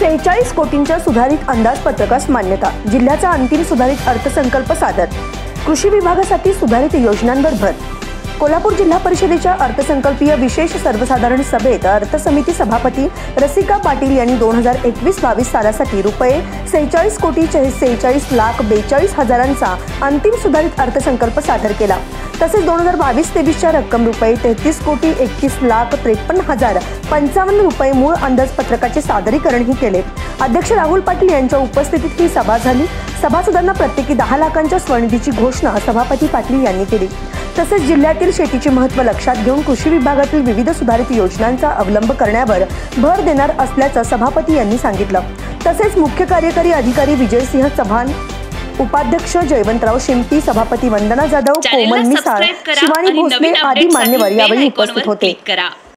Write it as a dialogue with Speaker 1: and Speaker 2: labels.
Speaker 1: 46 कोटींच्या सुधारित अंदाजपत्रकास मान्यता। जिल्ह्याचा अंतिम सुधारित अर्थसंकल्प सादर। कृषी विभागासाठी सुधारित योजनांवर भर। कोल्हापूर जिल्हा परिषदेच्या अर्थसंकल्पीय विशेष सर्वसाधारण सभेत अर्थ समिती सभापती रसिका पाटील यांनी 2021-22 सालासाठी रुपये 46 कोटी 46 लाख 42 हजारांचा अंतिम सुधारित अर्थसंकल्प सादर केला। तसेच 2022-23च्या रक्कम रुपये 33 कोटी 31 लाख 53 हजार 55 रुपये मूळ अंदाजपत्रकाचे सादरीकरणही केले। अध्यक्ष राहुल पाटील यांच्या उपस्थितीत ही सभा झाली। सभासदांना प्रत्येकी 10 लाखांच्या स्वनिधीची घोषणा सभापती पाटील यांनी केली। तसेच जिल्ह्यातील शेतीचे महत्त्व लक्षात घेऊन कृषी विभागातील विविध सुधारित योजनांचा अवलंब करण्यावर भर देणार असल्याचं सभापती यांनी सांगितलं। तसेच मुख्य कार्यकारी अधिकारी विजयसिंह चव्हाण, उपाध्यक्ष जयवंतराव शिंपी, सभापती वंदना जाधव, कोमल मिसाळ, शिवानी भोसले आदी मान्यवर यावेळी उपस्थित होते।